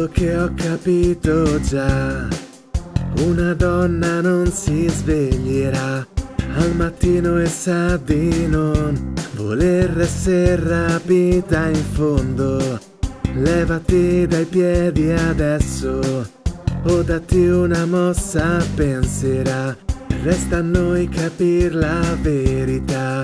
quello che ho capito già, una donna non si sveglierà al mattino e sa di non voler essere rapita in fondo. Levati dai piedi adesso o datti una mossa, penserà, resta a noi capir la verità.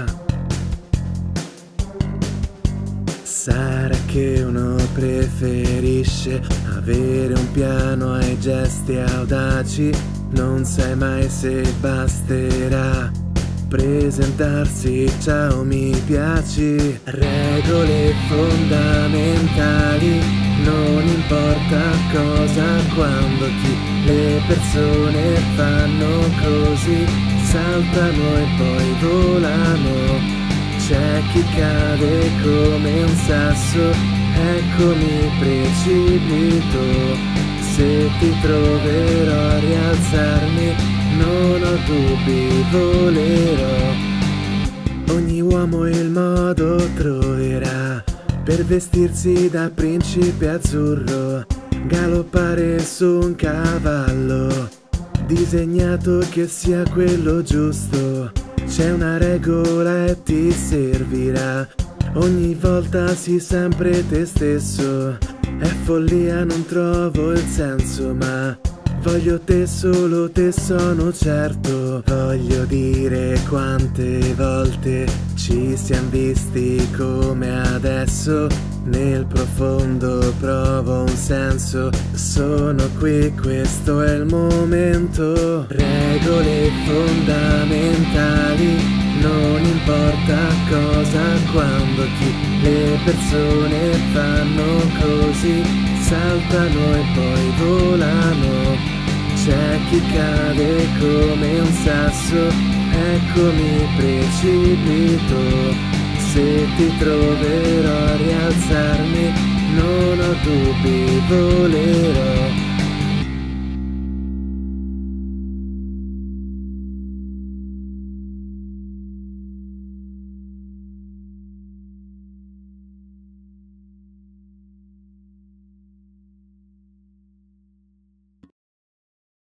Sarà che uno preferisce avere un piano ai gesti audaci, non sai mai se basterà presentarsi ciao mi piaci. Regole fondamentali, non importa cosa, quando chi le persone fanno così, saltano e poi volano. C'è chi cade come un sasso, eccomi precipito. Se ti troverò a rialzarmi, non ho dubbi, volerò. Ogni uomo il modo troverà per vestirsi da principe azzurro, galoppare su un cavallo, disegnato che sia quello giusto. C'è una regola e ti servirà, ogni volta sii sempre te stesso. È follia, non trovo il senso, ma voglio te, solo te, sono certo. Voglio dire quante volte ci siamo visti come adesso, nel profondo provo un senso. Sono qui, questo è il momento. Regole fondamentali, non importa cosa, quando chi le persone fanno così, saltano e poi volano. C'è chi cade come un sasso, eccomi precipito. Se ti troverò a rialzarmi, non ho dubbi, volerò.